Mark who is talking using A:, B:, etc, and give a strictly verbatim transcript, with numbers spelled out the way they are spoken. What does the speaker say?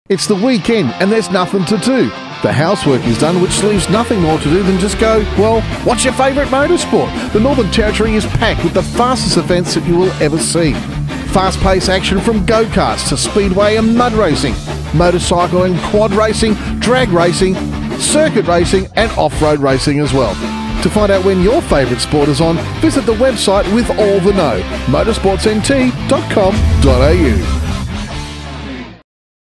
A: It's the weekend and there's nothing to do. The housework is done, which leaves nothing more to do than just go, well, what's your favourite motorsport? The Northern Territory is packed with the fastest events that you will ever see. Fast-paced action from go-karts to speedway and mud racing, motorcycle and quad racing, drag racing, circuit racing and off-road racing as well. To find out when your favourite sport is on, visit the website with all the know, motorsports N T dot com dot A U.